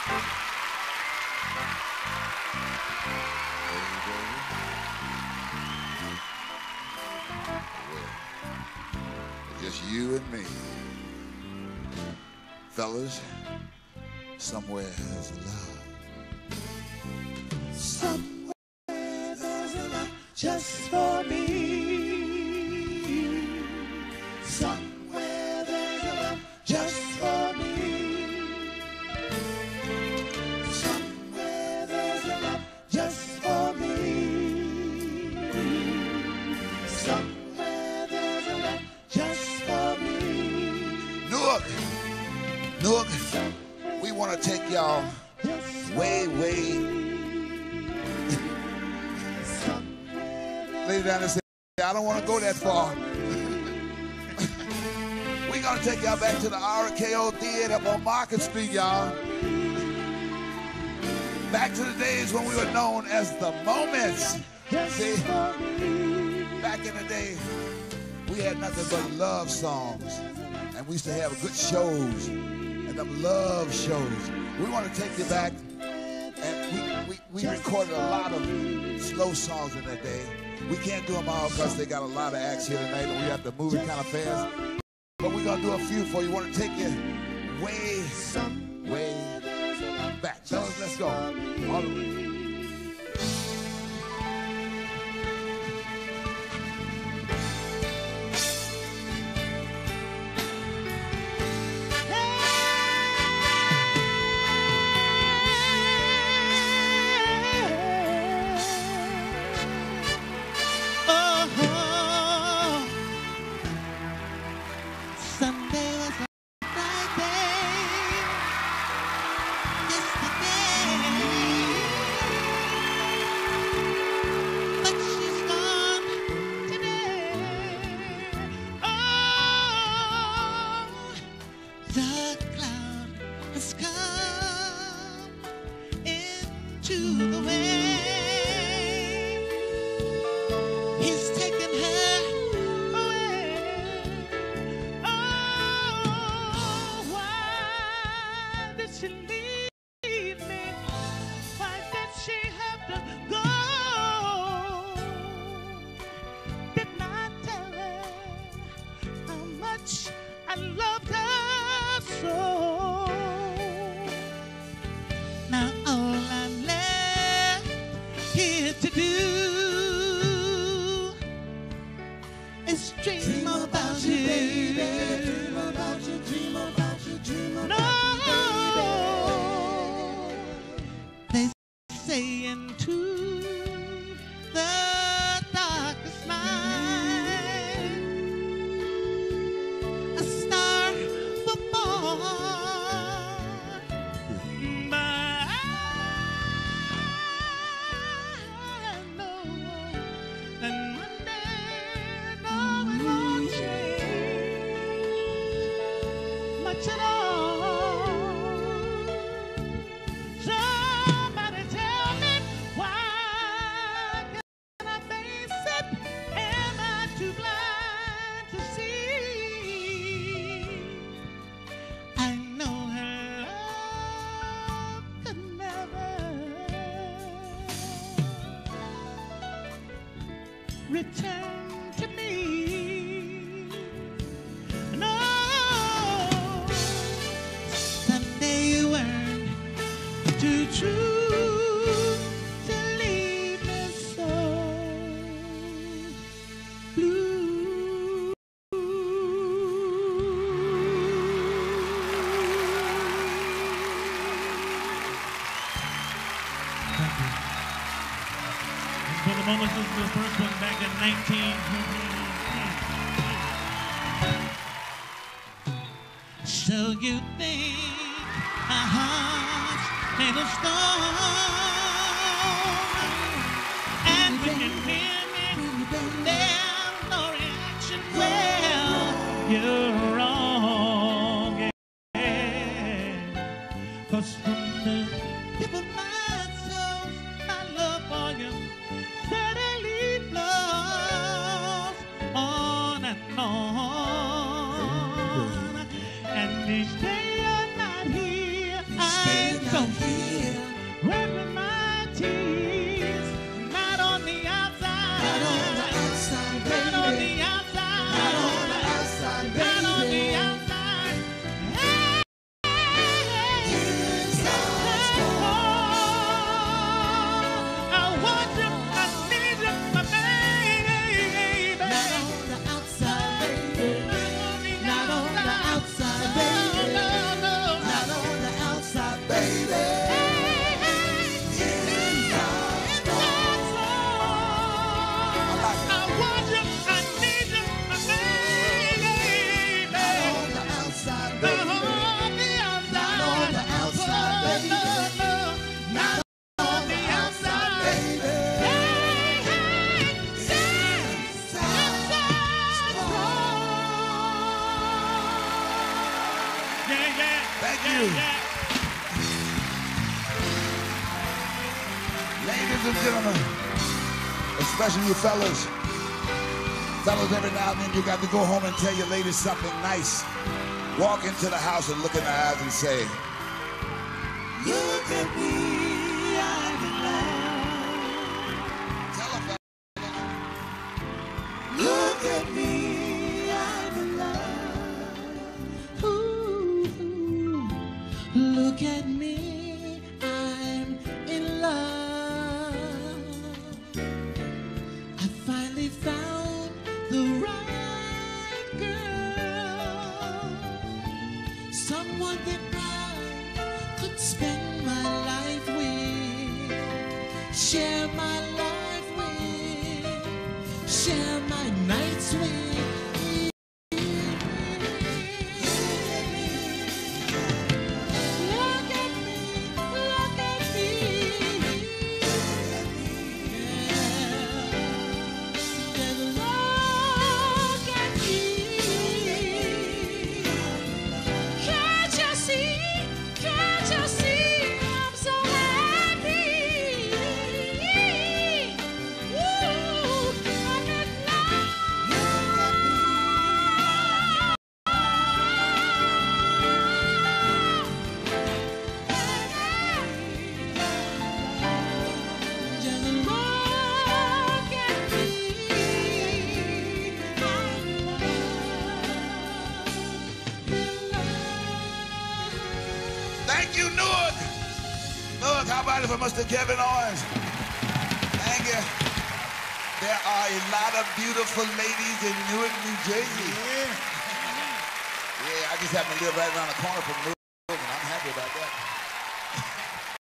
Just you and me. Fellas, somewhere there's a love. Somewhere there's a love just for me. Somewhere there's a love just for me. Somewhere there's a love just for me. Somewhere there's a love just for me. Newark, we want to take y'all way. Lay down and say, I don't want to go that far. We're going to take y'all back to the RKO Theater up on Market Street, y'all. Back to the days when we were known as the Moments. See, back in the day, we had nothing but love songs. And we used to have good shows and them love shows. We want to take you back, and we recorded a lot of slow songs in that day. We can't do them all because they got a lot of acts here tonight, and we have to move it kind of fast. But we're going to do a few for you. We want to take you way back. Fellas, let's go. All the way. Return to me. No, someday you learn to choose to leave me so blue. For the moment, this is the first one back in 19. So you think our hearts ain't a stone, and when you hear me, there's no reaction. Well, you're wrong, yeah. 'Cause from the tip of my soul, my love for you steadily flows on and on. And each day you're not here, I'm so and gentlemen, especially you fellas. Fellas, every now and then you got to go home and tell your ladies something nice. Walk into the house and look in the eyes and say, look at me, I'm in love. Tell them, fellas. Look at me, I'm in love. Ooh, look at me, I'm in love. I finally found the right girl, someone that I could spend my life with, share my life with, share my nights with. Look at me, look at me. Can't you see, I'm so happy. Woo, I'm in love. Just look at me. thank you, Newark. Newark, how about it for Mr. Kevin Owens? Thank you. There are a lot of beautiful ladies in Newark, New Jersey. Yeah, I just happen to live right around the corner from Newark.